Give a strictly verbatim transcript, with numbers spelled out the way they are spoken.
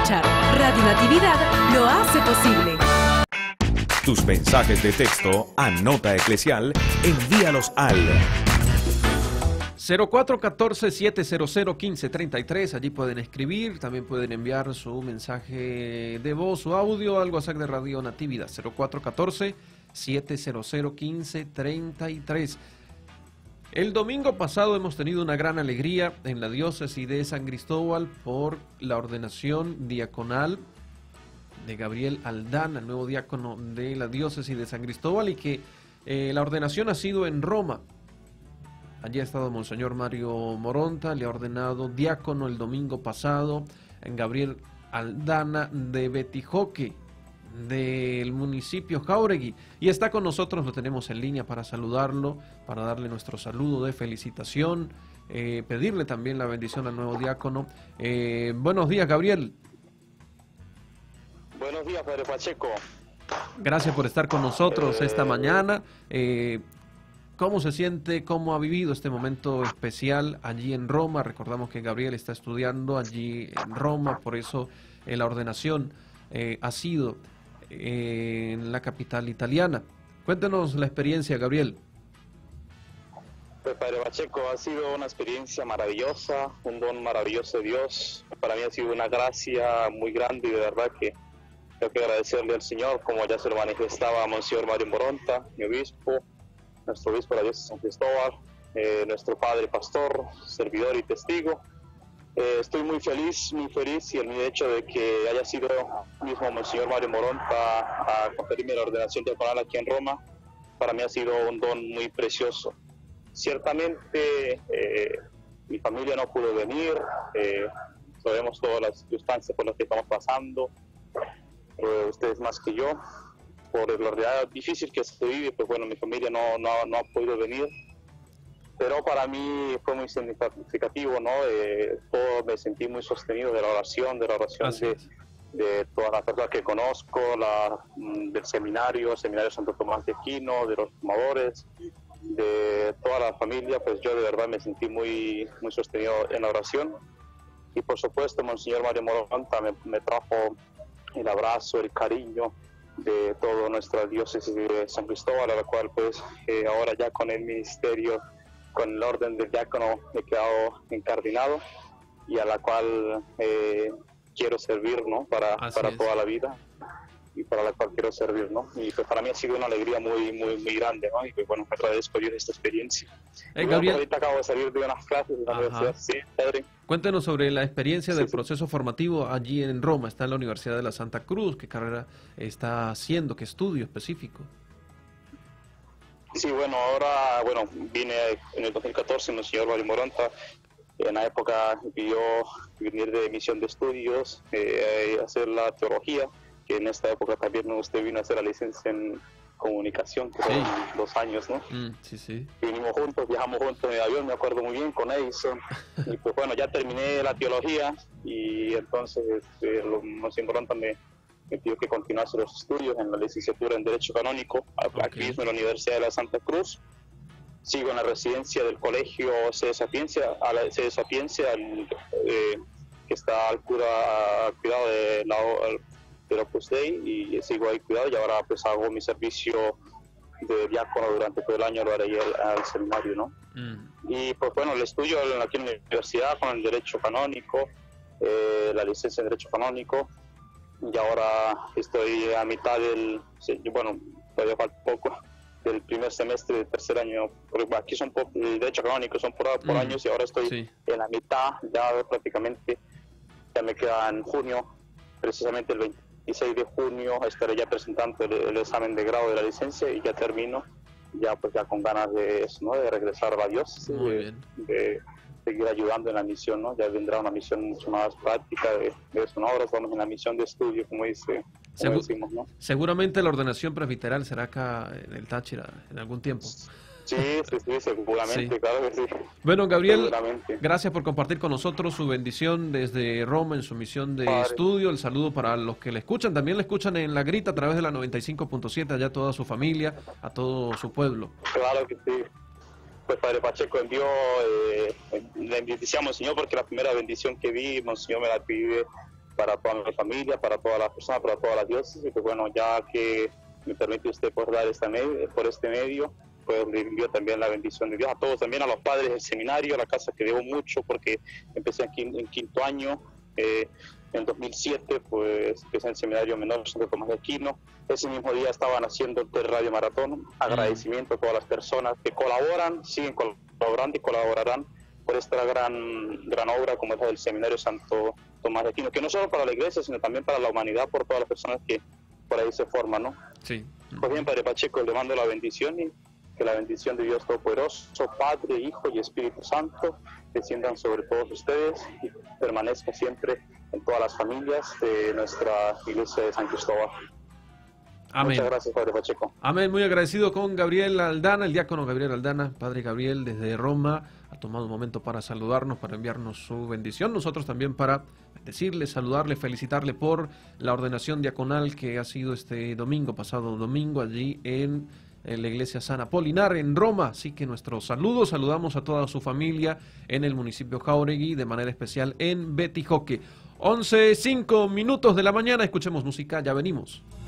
escuchar. Radio Natividad lo hace posible. Tus mensajes de texto a Nota Eclesial, envíalos al cero cuatro uno cuatro, siete cero cero, uno cinco tres tres. Allí pueden escribir, también pueden enviar su mensaje de voz, su audio al WhatsApp de Radio Natividad, cero cuatro uno cuatro, siete cero cero, uno cinco tres tres. El domingo pasado hemos tenido una gran alegría en la diócesis de San Cristóbal por la ordenación diaconal de Gabriel Aldana, el nuevo diácono de la diócesis de San Cristóbal, y que eh, la ordenación ha sido en Roma. Allí ha estado Monseñor Mario Moronta, le ha ordenado diácono el domingo pasado en Gabriel Aldana de Betijoque, del municipio Jáuregui, y está con nosotros, lo tenemos en línea para saludarlo, para darle nuestro saludo de felicitación, eh, pedirle también la bendición al nuevo diácono. Eh, buenos días, Gabriel. Buenos días, Padre Pacheco. Gracias por estar con nosotros esta mañana. Eh, ¿Cómo se siente, cómo ha vivido este momento especial allí en Roma? Recordamos que Gabriel está estudiando allí en Roma, por eso eh, la ordenación eh, ha sido eh, en la capital italiana. Cuéntenos la experiencia, Gabriel. Pues, Padre Pacheco, ha sido una experiencia maravillosa, un don maravilloso de Dios. Para mí ha sido una gracia muy grande y de verdad que tengo que agradecerle al Señor, como ya se lo manifestaba Monseñor Mario Moronta, mi obispo, nuestro obispo de la diócesis de San Cristóbal, eh, nuestro padre pastor, servidor y testigo. Eh, estoy muy feliz, muy feliz, y el hecho de que haya sido mismo Monseñor Mario Moronta a conferirme la ordenación diaconal aquí en Roma, para mí ha sido un don muy precioso. Ciertamente eh, mi familia no pudo venir, eh, sabemos todas las circunstancias por las que estamos pasando, eh, ustedes más que yo, por la realidad difícil que se vive, pues bueno, mi familia no, no, no ha podido venir, pero para mí fue muy significativo, ¿no? Eh, todo, me sentí muy sostenido de la oración, de la oración de, de todas las personas que conozco, la, del seminario, seminario Santo Tomás de Aquino, de los formadores, de toda la familia. Pues yo de verdad me sentí muy, muy sostenido en la oración, y por supuesto Monseñor Mario Moronta me, me trajo el abrazo, el cariño de toda nuestra diócesis de San Cristóbal, a la cual pues eh, ahora ya con el ministerio, con el orden del diácono he quedado encardinado, y a la cual eh, quiero servir, ¿no? Para, para toda la vida, y para la cual quiero servir, ¿no? Y pues para mí ha sido una alegría muy muy muy grande, ¿no? Y pues bueno, agradezco a Dios esta experiencia. Hey, Gabriel, bueno, ahorita acabo de salir de unas clases de la universidad. Sí, padre. Cuéntenos sobre la experiencia sí, del sí. proceso formativo allí en Roma. Está en la Universidad de la Santa Cruz. ¿Qué carrera está haciendo? ¿Qué estudio específico? Sí, bueno, ahora, bueno, vine en el dos mil catorce, el señor Mario Moronta, en la época me pidió venir de misión de estudios, eh, hacer la teología, que en esta época también usted vino a hacer la licencia en comunicación, que fueron sí. dos años, ¿no? Mm, sí, sí. Vinimos juntos, viajamos juntos en el avión, me acuerdo muy bien, con Edison, y pues bueno, ya terminé la teología, y entonces eh, los Monseñor Moronta me, me pidió que continuase los estudios en la licenciatura en Derecho Canónico, okay. aquí mismo en la Universidad de la Santa Cruz. Sigo en la residencia del colegio C de Sapiencia, a la C de Sapiencia, el, eh, que está al, cura, al cuidado de la del Opus Dei, y sigo ahí cuidado, y ahora pues hago mi servicio de diácono durante todo el año, lo haré al, al seminario, ¿no? Mm. Y pues bueno, el estudio aquí en la universidad con el Derecho Canónico, eh, la licencia en Derecho Canónico, y ahora estoy a mitad del, bueno, todavía falta poco, del primer semestre del tercer año, porque aquí son por, el Derecho Canónico son por, por mm. años, y ahora estoy sí. en la mitad, ya prácticamente, ya me queda en junio, precisamente el veintiséis de junio estaré ya presentando el, el examen de grado de la licencia, y ya termino, ya pues ya con ganas de eso, ¿no? De regresar a la diócesis, de, de seguir ayudando en la misión, ¿no? Ya vendrá una misión mucho más práctica de, de eso, ¿no? Ahora estamos en la misión de estudio, como dice, como Segu decimos, ¿no? Seguramente la ordenación presbiteral será acá en el Táchira en algún tiempo. Sí, sí, sí, seguramente, sí. Claro que sí. Bueno, Gabriel, gracias por compartir con nosotros su bendición desde Roma en su misión de Padre. estudio. El saludo para los que le escuchan, también le escuchan en La Grita a través de la noventa y cinco punto siete, allá a toda su familia, a todo su pueblo. Claro que sí. Pues Padre Pacheco envió, eh, le bendiciamos, Señor, porque la primera bendición que vi, Monseñor me la pide para toda mi familia, para todas las personas, para todas las diócesis, y que bueno, ya que me permite usted por dar esta medio, por este medio, pues le envío también la bendición de Dios a todos, también a los padres del seminario, a la casa que debo mucho, porque empecé en quinto, en quinto año, eh, en dos mil siete, pues empecé en el seminario menor Santo Tomás de Aquino. Ese mismo día estaban haciendo el Radio Maratón. Agradecimiento a todas las personas que colaboran, siguen colaborando y colaborarán por esta gran, gran obra como es la del seminario Santo Tomás de Aquino, que no solo para la iglesia, sino también para la humanidad, por todas las personas que por ahí se forman, ¿no? Sí. Pues bien, Padre Pacheco, le mando la bendición y que la bendición de Dios Todopoderoso, Padre, Hijo y Espíritu Santo, desciendan sobre todos ustedes y permanezca siempre en todas las familias de nuestra iglesia de San Cristóbal. Amén. Muchas gracias, Padre Pacheco. Amén, muy agradecido con Gabriel Aldana, el diácono Gabriel Aldana. Padre Gabriel desde Roma ha tomado un momento para saludarnos, para enviarnos su bendición. Nosotros también para decirle, saludarle, felicitarle por la ordenación diaconal que ha sido este domingo, pasado domingo, allí en, en la iglesia San Apolinar en Roma. Así que nuestros saludos, saludamos a toda su familia en el municipio Jáuregui, de manera especial en Betijoque. once, cinco minutos de la mañana, escuchemos música, ya venimos.